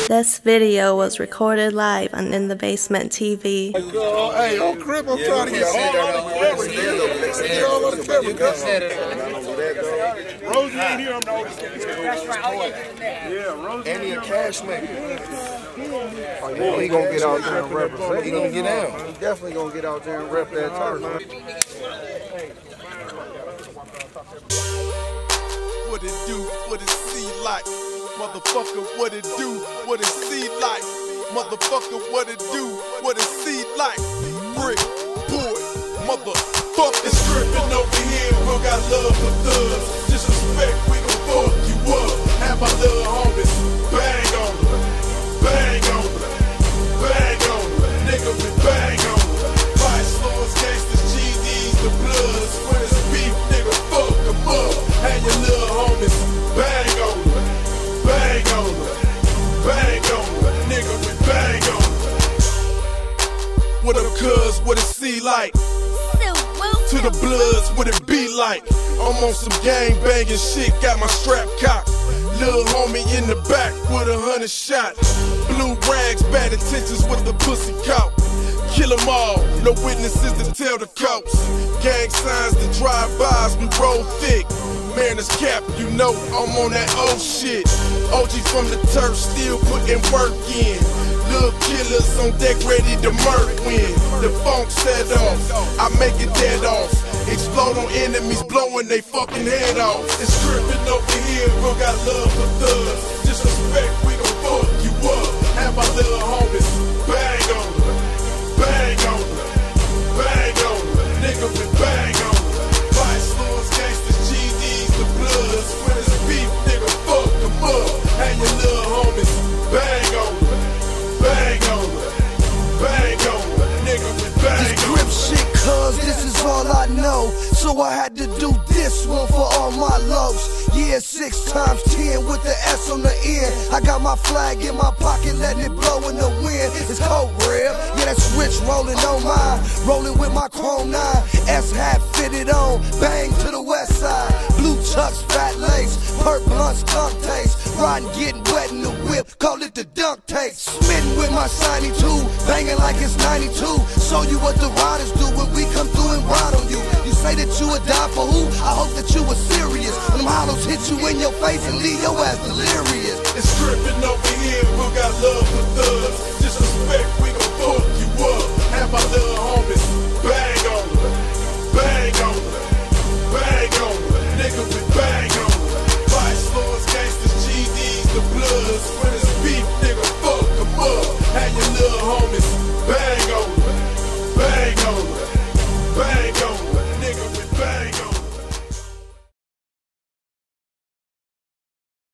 This video was recorded live on In the Basement TV. Hey, on Crip, I'm trying to get all on the camera. Rosie ain't here, I'm the oldest. That's right. Yeah, Rosie. And he a cash maker. Oh, he gonna get out there and represent. He gonna get out. He definitely gonna get out there and rep that turf. What it do? What it see like? Motherfucker, what it do? What it see like? Motherfucker, what it do? What it see like? Brick, boy, motherfucker. It's dripping over here. We got love for thugs. Disrespect, we gon' fuck you up. Have my little homies bang on them, bang on them, bang on them. Nigga, we bang on them. Vice lords, gangsters, GDs, the bloods. When it's beef, nigga, fuck them up. Have your little homies bang on them. Bang on them, bang on them, nigga, we bang on them. What up, cuz, what it see like? To the bloods, what it be like? I'm on some gang banging shit, got my strap cocked. Lil' homie in the back with 100 shots. Blue rags, bad intentions with the pussy caught. Kill 'em all, no witnesses to tell the cops. Gang signs to drive-bys, we roll thick. Man, it's cap, you know I'm on that old shit. OG from the turf, still putting work in. Little killers on deck, ready to murk when the funk set off. I make it dead off. Explode on enemies, blowing they fucking head off. It's dripping over here, we got love for thugs. Disrespect, we gon' fuck you up. Have my little homies bang on them, bang on them, bang on them. Nigga, we bang on them. Vice lords, gangsters, GDs, the bloods. When it's beef, nigga, fuck them up. And your little homies bang on them, bang on them, bang on them. Nigga, we bang this grip shit, cuz this is all I know. So I had to do this one for all my lows. Yeah, 6 times 10 with the S on the end. I got my flag in my pocket, letting it blow in the wind. It's cold red, yeah, that's rich rolling on mine. Rolling with my chrome 9, S hat fitted on, bang to the west side. Blue chucks, fat lace, perk blunts, skunk taste. Riding, getting wet in the whip, call it the dunk taste. Smitten with my shiny too, banging like it's 92. Show you what the riders do when we come through and ride on you. You say that you would die for who? I hope that you were serious. When them hollows hit you in your face and leave your ass delirious. It's dripping over here, we got love for thugs. Disrespect, we gon' fuck you up. Have my little homies bang on them, bang on them, bang on them. Nigga, we bang on them. Vice lords, gangsters, GDs, the bloods.